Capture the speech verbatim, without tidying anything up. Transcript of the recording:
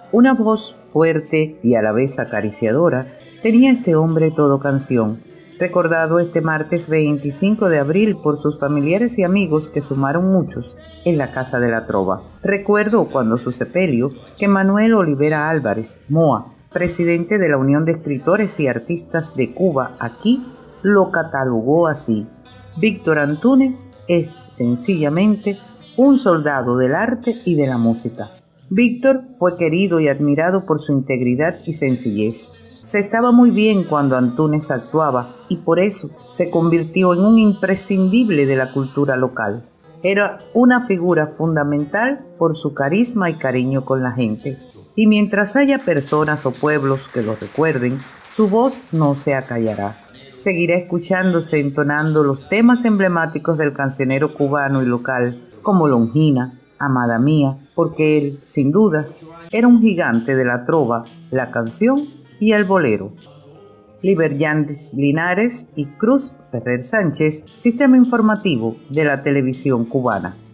Una voz fuerte y a la vez acariciadora tenía este hombre todo canción, recordado este martes veinticinco de abril por sus familiares y amigos que sumaron muchos en la Casa de la Trova. Recuerdo cuando su sepelio que Manuel Olivera Álvarez, Moa, presidente de la Unión de Escritores y Artistas de Cuba aquí, lo catalogó así: Víctor Antúnez es sencillamente un soldado del arte y de la música. Víctor fue querido y admirado por su integridad y sencillez. Se estaba muy bien cuando Antúnez actuaba y por eso se convirtió en un imprescindible de la cultura local. Era una figura fundamental por su carisma y cariño con la gente. Y mientras haya personas o pueblos que lo recuerden, su voz no se acallará. Seguirá escuchándose entonando los temas emblemáticos del cancionero cubano y local, como Longina, Amada Mía, porque él, sin dudas, era un gigante de la trova, la canción y el bolero. Liber Yandis Linares y Cruz Ferrer Sánchez, Sistema Informativo de la Televisión Cubana.